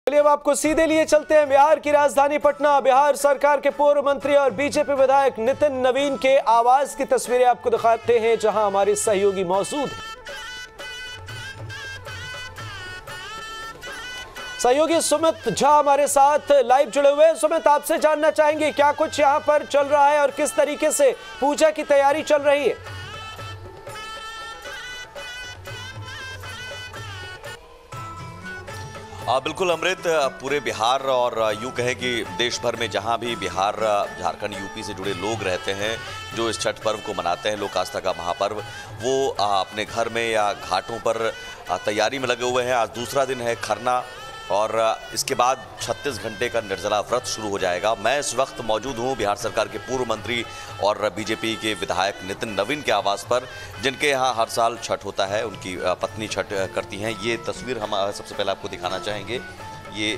चलिए अब आपको सीधे लिए चलते हैं बिहार की राजधानी पटना। बिहार सरकार के पूर्व मंत्री और बीजेपी विधायक नितिन नवीन के आवास की तस्वीरें आपको दिखाते हैं, जहां हमारे सहयोगी मौजूद हैं। सहयोगी सुमित झा हमारे साथ लाइव जुड़े हुए हैं। सुमित, आपसे जानना चाहेंगे क्या कुछ यहां पर चल रहा है और किस तरीके से पूजा की तैयारी चल रही है। बिल्कुल अमृत, पूरे बिहार और यूँ कहें कि देश भर में जहाँ भी बिहार, झारखंड, यूपी से जुड़े लोग रहते हैं जो इस छठ पर्व को मनाते हैं, लोक आस्था का महापर्व, वो अपने घर में या घाटों पर तैयारी में लगे हुए हैं। आज दूसरा दिन है खरना और इसके बाद 36 घंटे का निर्जला व्रत शुरू हो जाएगा। मैं इस वक्त मौजूद हूँ बिहार सरकार के पूर्व मंत्री और बीजेपी के विधायक नितिन नवीन के आवास पर, जिनके यहाँ हर साल छठ होता है। उनकी पत्नी छठ करती हैं। ये तस्वीर हम सबसे पहले आपको दिखाना चाहेंगे। ये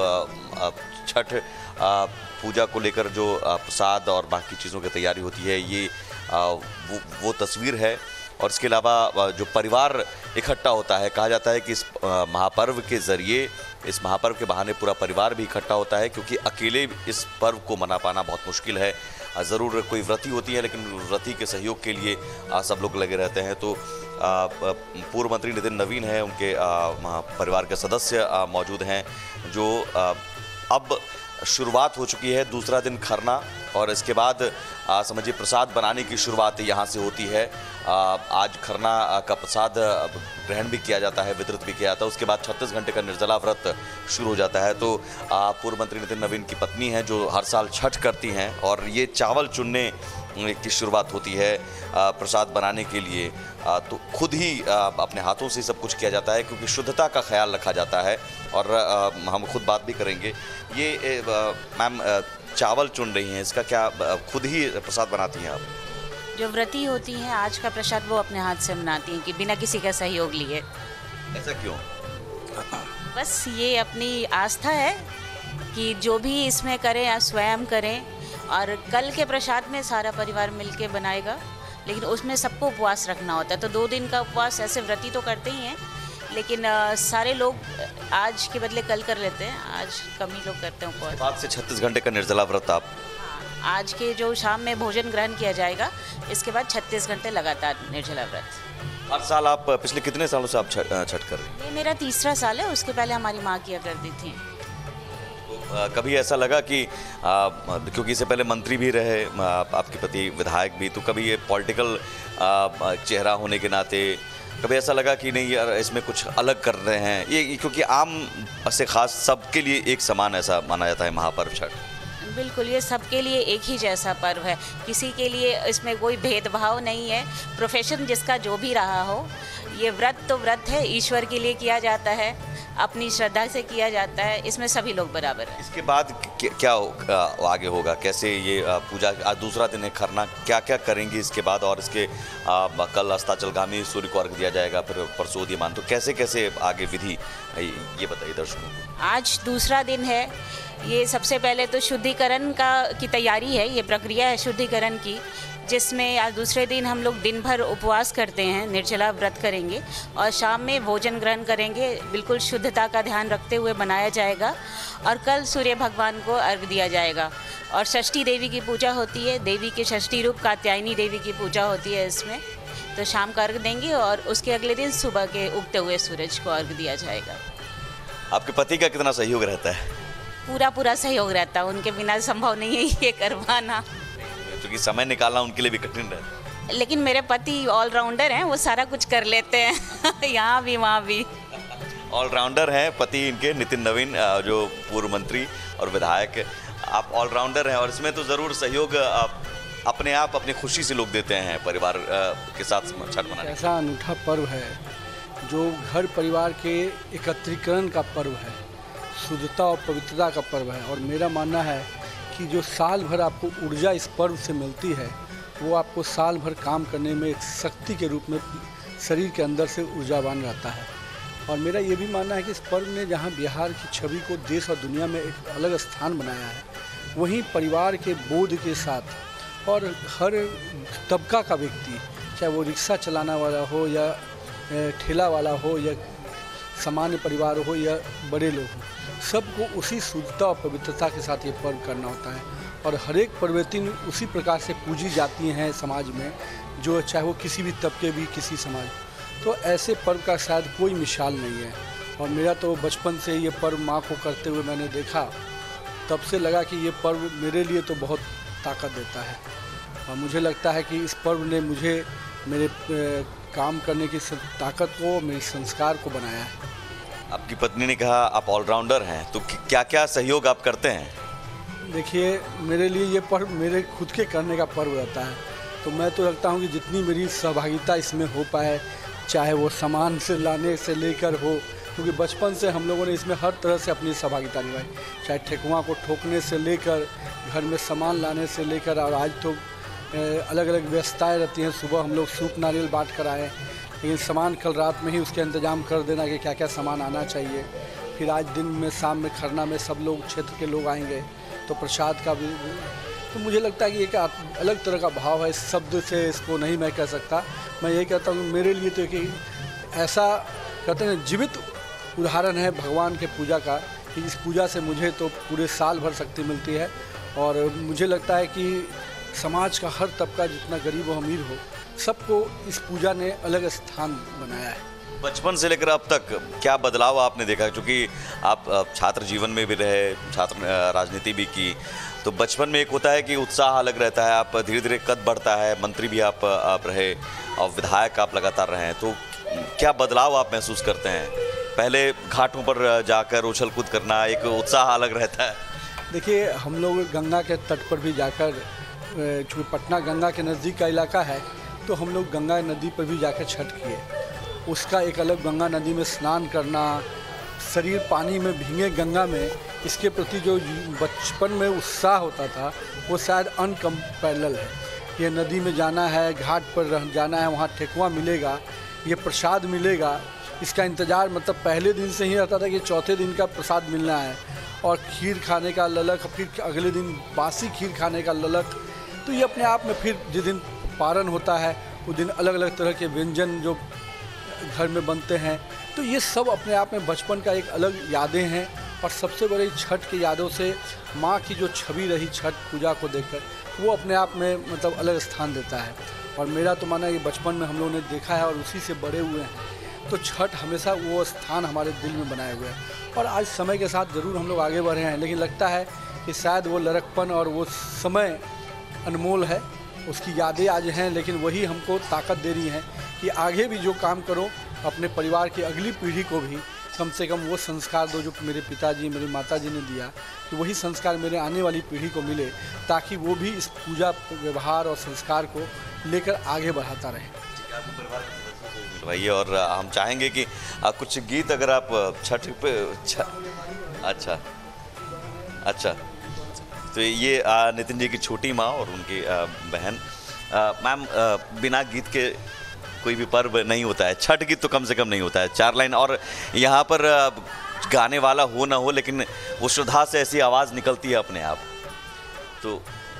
छठ पूजा को लेकर जो प्रसाद और बाकी चीज़ों की तैयारी होती है, ये वो तस्वीर है। और इसके अलावा जो परिवार इकट्ठा होता है, कहा जाता है कि इस महापर्व के ज़रिए, इस महापर्व के बहाने पूरा परिवार भी इकट्ठा होता है, क्योंकि अकेले इस पर्व को मना पाना बहुत मुश्किल है। ज़रूर कोई व्रती होती है, लेकिन व्रती के सहयोग के लिए सब लोग लगे रहते हैं। तो पूर्व मंत्री नितिन नवीन हैं, उनके परिवार के सदस्य मौजूद हैं, जो अब शुरुआत हो चुकी है, दूसरा दिन खरना, और इसके बाद समझिए प्रसाद बनाने की शुरुआत यहाँ से होती है। आज खरना का प्रसाद ग्रहण भी किया जाता है, वितरित भी किया जाता है। उसके बाद 36 घंटे का निर्जला व्रत शुरू हो जाता है। तो पूर्व मंत्री नितिन नवीन की पत्नी हैं जो हर साल छठ करती हैं, और ये चावल चुनने की शुरुआत होती है प्रसाद बनाने के लिए। तो खुद ही अपने हाथों से सब कुछ किया जाता है, क्योंकि शुद्धता का ख्याल रखा जाता है। और हम खुद बात भी करेंगे। ये मैम चावल चुन रही हैं, इसका क्या खुद ही प्रसाद बनाती हैं आप? जो व्रती होती हैं, आज का प्रसाद वो अपने हाथ से बनाती हैं, कि बिना किसी का सहयोग लिए। ऐसा क्यों? बस ये अपनी आस्था है कि जो भी इसमें करें या स्वयं करें। और कल के प्रसाद में सारा परिवार मिलके बनाएगा, लेकिन उसमें सबको उपवास रखना होता है। तो 2 दिन का उपवास ऐसे व्रती तो करते ही हैं, लेकिन सारे लोग आज के बदले कल कर लेते हैं। आज कम ही लोग करते हैं उपवास। आज से 36 घंटे का निर्जला व्रत आप? हाँ, आज के जो शाम में भोजन ग्रहण किया जाएगा, इसके बाद 36 घंटे लगातार निर्जला व्रत। हर साल आप पिछले कितने सालों से आप छठ कर रही हैं? ये मेरा तीसरा साल है। उसके पहले हमारी माँ किया करती थी। कभी ऐसा लगा कि क्योंकि इससे पहले मंत्री भी रहे आपके पति, विधायक भी, तो कभी ये पॉलिटिकल चेहरा होने के नाते कभी ऐसा लगा कि नहीं यार, इसमें कुछ अलग कर रहे हैं ये, क्योंकि आम से खास सबके लिए एक समान ऐसा माना जाता है महापर्व छठ? बिल्कुल, ये सबके लिए एक ही जैसा पर्व है। किसी के लिए इसमें कोई भेदभाव नहीं है। प्रोफेशन जिसका जो भी रहा हो, ये व्रत तो व्रत है, ईश्वर के लिए किया जाता है, अपनी श्रद्धा से किया जाता है। इसमें सभी लोग बराबर हैं। इसके बाद क्या आगे होगा? कैसे ये पूजा, आज दूसरा दिन है खरना, क्या क्या करेंगी इसके बाद? और इसके कल अस्ताचलगामी सूर्य को अर्घ दिया जाएगा, फिर परसों उदीयमान, तो कैसे कैसे आगे विधि, ये बताइए दर्शकों को। आज दूसरा दिन है। ये सबसे पहले तो शुद्धिकरण की तैयारी है, ये प्रक्रिया है शुद्धिकरण की, जिसमें आज दूसरे दिन हम लोग दिन भर उपवास करते हैं, निर्जला व्रत करेंगे, और शाम में भोजन ग्रहण करेंगे। बिल्कुल शुद्धता का ध्यान रखते हुए बनाया जाएगा। और कल सूर्य भगवान को अर्घ दिया जाएगा। और षष्ठी देवी की पूजा होती है, देवी के षष्ठी रूप कात्यायनी देवी की पूजा होती है इसमें। तो शाम का अर्घ देंगे और उसके अगले दिन सुबह के उगते हुए सूरज को अर्घ दिया जाएगा। आपके पति का कितना सहयोग रहता है? पूरा सहयोग रहता है, उनके बिना संभव नहीं है ये करवाना, क्योंकि समय निकालना उनके लिए भी कठिन रहता है। लेकिन मेरे पति ऑलराउंडर हैं, वो सारा कुछ कर लेते हैं यहाँ भी वहाँ भी। ऑलराउंडर हैं पति इनके नितिन नवीन, जो पूर्व मंत्री और विधायक। आप ऑलराउंडर हैं, और इसमें तो ज़रूर सहयोग अपने आप अपनी खुशी से लोग देते हैं परिवार के साथ छठ मनाने। ऐसा अनूठा पर्व है जो घर परिवार के एकत्रीकरण का पर्व है, शुद्धता और पवित्रता का पर्व है। और मेरा मानना है कि जो साल भर आपको ऊर्जा इस पर्व से मिलती है, वो आपको साल भर काम करने में एक शक्ति के रूप में शरीर के अंदर से ऊर्जावान रहता है। और मेरा ये भी मानना है कि इस पर्व ने जहाँ बिहार की छवि को देश और दुनिया में एक अलग स्थान बनाया है, वहीं परिवार के बोध के साथ और हर तबका का व्यक्ति, चाहे वो रिक्शा चलाना वाला हो या ठेला वाला हो या सामान्य परिवार हो या बड़े लोग हों, सबको उसी शुद्धता और पवित्रता के साथ ये पर्व करना होता है। और हर एक पर्वतिन उसी प्रकार से पूजी जाती हैं समाज में, जो चाहे वो किसी भी तबके भी किसी समाज। तो ऐसे पर्व का शायद कोई मिसाल नहीं है। और मेरा तो बचपन से ये पर्व माँ को करते हुए मैंने देखा, तब से लगा कि ये पर्व मेरे लिए तो बहुत ताकत देता है। और मुझे लगता है कि इस पर्व ने मुझे मेरे काम करने की ताकत को, मेरे संस्कार को बनाया है। आपकी पत्नी ने कहा आप ऑलराउंडर हैं, तो क्या क्या सहयोग आप करते हैं? देखिए, मेरे लिए ये पर्व मेरे खुद के करने का पर्व रहता है। तो मैं तो लगता हूँ कि जितनी मेरी सहभागिता इसमें हो पाए, चाहे वो सामान से लाने से लेकर हो, क्योंकि बचपन से हम लोगों ने इसमें हर तरह से अपनी सहभागिता निभाई, चाहे ठेकुआ को ठोकने से लेकर घर में सामान लाने से लेकर। और आज तो अलग अलग व्यवस्थाएँ रहती हैं। सुबह हम लोग सूप नारियल बांट कर आए, लेकिन सामान कल रात में ही उसके इंतजाम कर देना कि क्या क्या सामान आना चाहिए। फिर आज दिन में शाम में खरना में सब लोग क्षेत्र के लोग आएंगे, तो प्रसाद का भी। तो मुझे लगता है कि एक अलग तरह का भाव है, इस शब्द से इसको नहीं मैं कह सकता। मैं ये कहता हूँ मेरे लिए तो एक ऐसा कहते हैं जीवित उदाहरण है भगवान के पूजा का, कि इस पूजा से मुझे तो पूरे साल भर शक्ति मिलती है। और मुझे लगता है कि समाज का हर तबका, जितना गरीब हो अमीर हो, सबको इस पूजा ने अलग स्थान बनाया है। बचपन से लेकर अब तक क्या बदलाव आपने देखा? क्योंकि आप छात्र जीवन में भी रहे, छात्र राजनीति भी की, तो बचपन में एक होता है कि उत्साह अलग रहता है, आप धीरे धीरे कद बढ़ता है, मंत्री भी आप रहे और विधायक आप लगातार रहे हैं, तो क्या बदलाव आप महसूस करते हैं? पहले घाटों पर जाकर उछल कूद करना, एक उत्साह अलग रहता है। देखिए, हम लोग गंगा के तट पर भी जाकर, चूँकि पटना गंगा के नज़दीक का इलाका है, तो हम लोग गंगा नदी पर भी जाकर छठ किए। उसका एक अलग, गंगा नदी में स्नान करना, शरीर पानी में भीगे गंगा में, इसके प्रति जो बचपन में उत्साह होता था वो शायद अनकम्पैरेबल है। ये नदी में जाना है, घाट पर जाना है, वहाँ ठेकुआ मिलेगा, ये प्रसाद मिलेगा, इसका इंतज़ार मतलब पहले दिन से ही रहता था कि चौथे दिन का प्रसाद मिलना है। और खीर खाने का ललक, फिर अगले दिन बासी खीर खाने का ललक। तो ये अपने आप में, फिर जिस दिन पारण होता है उस दिन अलग अलग तरह के व्यंजन जो घर में बनते हैं, तो ये सब अपने आप में बचपन का एक अलग यादें हैं। और सबसे बड़ी छठ की यादों से माँ की जो छवि रही छठ पूजा को देखकर, वो अपने आप में मतलब अलग स्थान देता है। और मेरा तो माना कि बचपन में हम लोगों ने देखा है और उसी से बड़े हुए हैं, तो छठ हमेशा वो स्थान हमारे दिल में बनाए हुए है। और आज समय के साथ ज़रूर हम लोग आगे बढ़े हैं, लेकिन लगता है कि शायद वो लड़कपन और वो समय अनमोल है, उसकी यादें आज हैं, लेकिन वही हमको ताकत दे रही हैं कि आगे भी जो काम करो, अपने परिवार की अगली पीढ़ी को भी कम से कम वो संस्कार दो जो मेरे पिताजी, मेरी माताजी ने दिया, कि वही संस्कार मेरे आने वाली पीढ़ी को मिले, ताकि वो भी इस पूजा व्यवहार और संस्कार को लेकर आगे बढ़ाता रहे। भाई, और हम चाहेंगे कि कुछ गीत अगर आप छठ पे अच्छा तो ये नितिन जी की छोटी माँ और उनकी बहन। मैम, बिना गीत के कोई भी पर्व नहीं होता है, छठ गीत तो कम से कम नहीं होता है। 4 लाइन, और यहाँ पर गाने वाला हो ना हो, लेकिन वो श्रद्धा से ऐसी आवाज़ निकलती है अपने आप। तो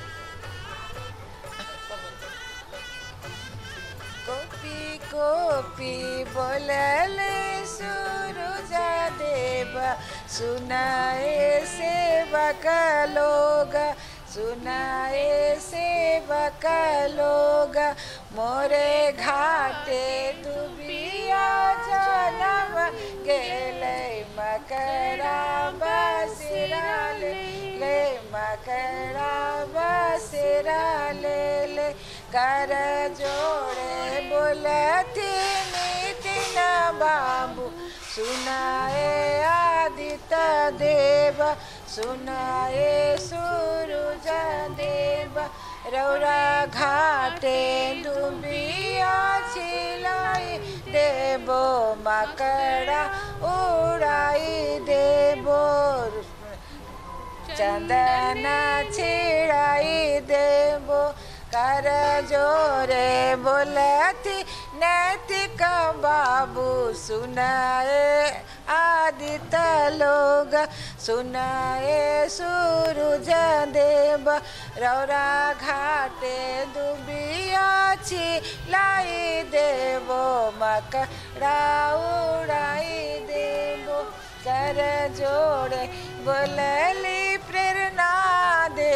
गोपी बोलले सूरज देव, सुनाए सेवक लोग, सुनाए सेवक लोग, मोरे घाटे दुबिया जनम गेले, मकरा बसिरा ले, मकरा बसिरा ले, कर जोड़े बोलती नितिन बाबू, सुनाए आदित्य देव, सुनाए सूरज देव, रौरा घाटे दुबिया छिलाई देवो, मकड़ा उड़ाई देवो, चंदन छिड़ाई देवो, कर जोरे बोलती नैतिक बाबू, सुनाए आदित्य लोग, सुनाए सूरज देव, रौरा घाटे दुबिया छिलाई देवो, मकड़ा उड़ाई देवो, कर जोड़े बोलली प्रेरणा दे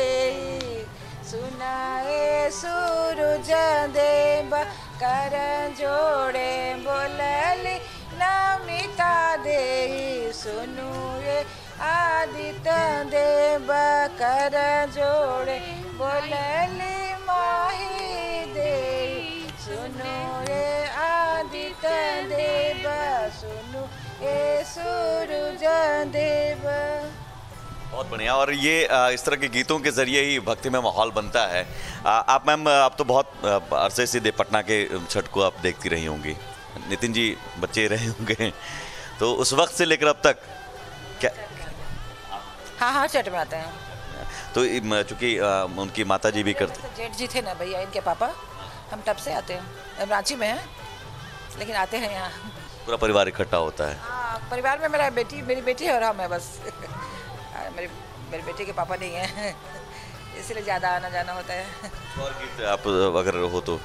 सुनाए सूरज देव कर जोड़े बोलली नमिता दे सुनुए आदित्य देव कर जोड़े बोलली माही दे सुनुए आदित्य देव सुनु ए सूरज देव। बहुत बढ़िया। और ये इस तरह के गीतों के जरिए ही भक्ति में माहौल बनता है। आप मैम, आप तो बहुत अरसे से पटना के छठ को आप देखती रही होंगी, नितिन जी बच्चे रहे होंगे, तो उस वक्त से लेकर अब तक क्या? हाँ छठ में आते हैं। तो चूंकि उनकी माता जी भी करते, जेठ जी थे ना भैया इनके पापा, हम तब से आते हैं। रांची में हैं लेकिन आते हैं यहाँ। पूरा परिवार इकट्ठा होता है? हाँ, परिवार में मेरी बेटी है और हम है बस। मेरी बेटी के पापा नहीं हैं इसलिए ज़्यादा आना जाना होता है। और गीत आप अगर हो तो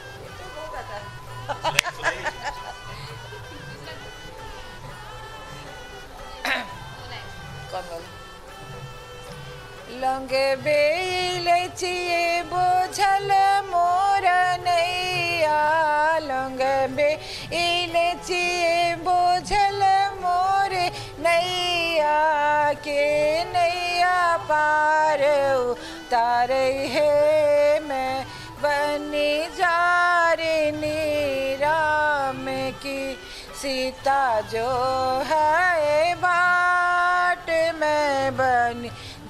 कौन बोल? लंगे बेलचिए बोझल मोर नैया लंगे बेलचिए बोझल मोर नैया के नैया पार उतार है मैं बनी जारिनी राम की सीता जो है बाट में बनी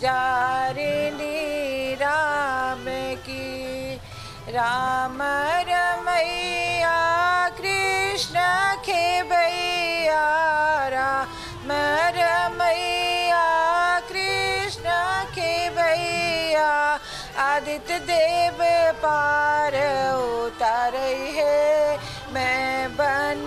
जारिनी राम की राम रमैया कृष्ण खेबैया राम रमैया कृष्ण खेबैया आदित्य देव पार उतार है मैं बन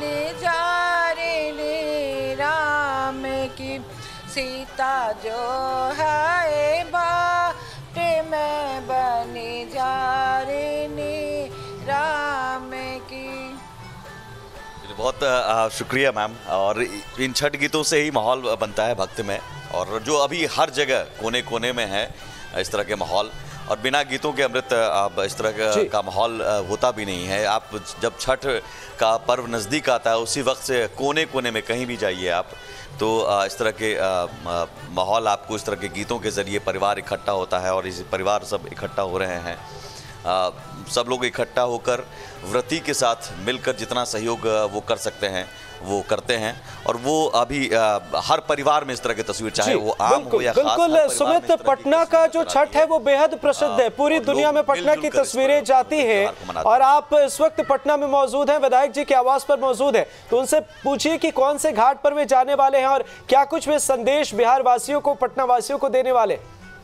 जारिनी राम की सीता जो है बाट में बनी जारिनी राम की। बहुत शुक्रिया मैम। और इन छठ गीतों से ही माहौल बनता है भक्ति में, और जो अभी हर जगह कोने कोने में है इस तरह के माहौल, और बिना गीतों के अमृत अब इस तरह का माहौल होता भी नहीं है। आप जब छठ का पर्व नज़दीक आता है उसी वक्त से कोने कोने में कहीं भी जाइए आप, तो इस तरह के माहौल आपको इस तरह के गीतों के ज़रिए परिवार इकट्ठा होता है, और इस परिवार सब इकट्ठा हो रहे हैं। सब लोग इकट्ठा होकर व्रती के साथ मिलकर जितना सहयोग वो कर सकते हैं वो करते हैं, और वो अभी हर परिवार में इस तरह की तस्वीर, चाहे वो आम हो या खास, बिल्कुल सुमित, पटना का जो छठ है वो बेहद प्रसिद्ध है। पूरी दुनिया में पटना की तस्वीरें जाती हैं, और आप इस वक्त पटना में मौजूद हैं, विधायक जी के आवास पर मौजूद हैं, तो उनसे पूछिए कि कौन से घाट पर वे जाने वाले हैं और क्या कुछ वे संदेश बिहार वासियों को, पटना वासियों को देने वाले।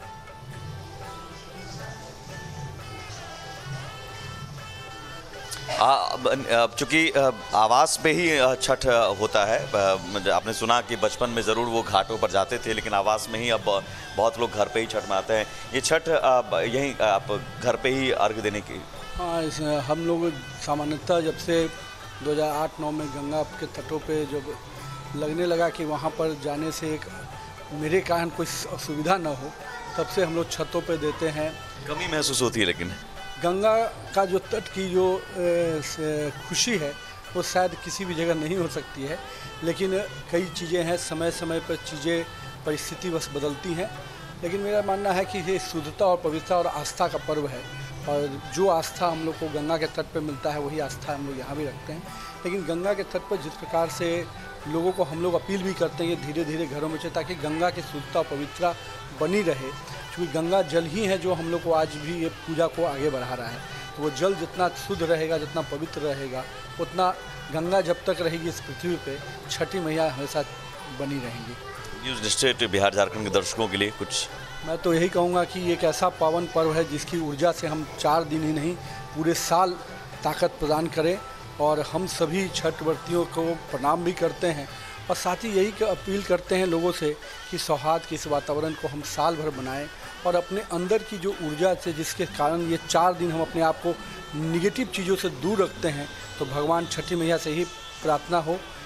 चूँकि आवास पे ही छठ होता है, आपने सुना कि बचपन में ज़रूर वो घाटों पर जाते थे, लेकिन आवास में ही अब बहुत लोग घर पे ही छठ मनाते हैं। ये छठ यहीं आप घर पे ही अर्घ्य देने की? हाँ, हम लोग सामान्यतः जब से 2008-9 में गंगा के तटों पे जब लगने लगा कि वहाँ पर जाने से एक मेरे कारण कोई असुविधा न हो, तब से हम लोग छतों पे देते हैं। कमी महसूस होती है, लेकिन गंगा का जो तट की जो खुशी है वो शायद किसी भी जगह नहीं हो सकती है, लेकिन कई चीज़ें हैं, समय समय पर चीज़ें परिस्थिति बस बदलती हैं। लेकिन मेरा मानना है कि ये शुद्धता और पवित्रता और आस्था का पर्व है, और जो आस्था हम लोग को गंगा के तट पर मिलता है वही आस्था हम लोग यहाँ भी रखते हैं। लेकिन गंगा के तट पर जिस प्रकार से लोगों को हम लोग अपील भी करते हैं धीरे धीरे घरों में से, ताकि गंगा की शुद्धता और पवित्रता बनी रहे, क्योंकि गंगा जल ही है जो हम लोग को आज भी ये पूजा को आगे बढ़ा रहा है। तो वो जल जितना शुद्ध रहेगा, जितना पवित्र रहेगा, उतना गंगा जब तक रहेगी इस पृथ्वी पे, छठी मैया हमेशा बनी रहेंगी। न्यूज़ डिस्ट्रिक्ट बिहार झारखंड के दर्शकों के लिए कुछ? मैं तो यही कहूँगा कि ये एक ऐसा पावन पर्व है जिसकी ऊर्जा से हम 4 दिन ही नहीं पूरे साल ताकत प्रदान करें, और हम सभी छठ व्रतियों को प्रणाम भी करते हैं, और साथ ही यही अपील करते हैं लोगों से कि सौहार्द के इस वातावरण को हम साल भर बनाएं, और अपने अंदर की जो ऊर्जा से जिसके कारण ये 4 दिन हम अपने आप को निगेटिव चीज़ों से दूर रखते हैं, तो भगवान छठी मैया से ही प्रार्थना हो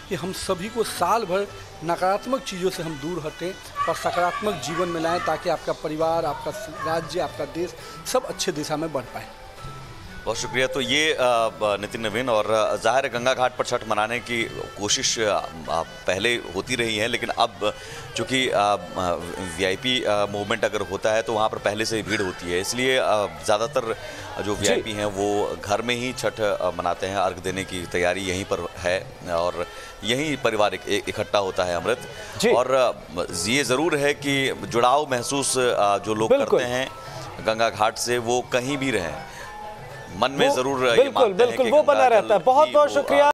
कि हम सभी को साल भर नकारात्मक चीज़ों से हम दूर हटें और सकारात्मक जीवन में लाएं, ताकि आपका परिवार, आपका राज्य, आपका देश सब अच्छे दिशा में बढ़ पाए। बहुत शुक्रिया। तो ये नितिन नवीन, और ज़ाहिर है गंगा घाट पर छठ मनाने की कोशिश पहले होती रही है, लेकिन अब चूँकि वीआईपी मूवमेंट अगर होता है तो वहाँ पर पहले से ही भीड़ होती है, इसलिए ज़्यादातर जो वीआईपी हैं वो घर में ही छठ मनाते हैं। अर्घ देने की तैयारी यहीं पर है और यहीं परिवार इकट्ठा होता है अमृत। और ये ज़रूर है कि जुड़ाव महसूस जो लोग करते हैं गंगा घाट से, वो कहीं भी रहें मन में जरूर बिल्कुल वो बना रहता है। बहुत बहुत शुक्रिया।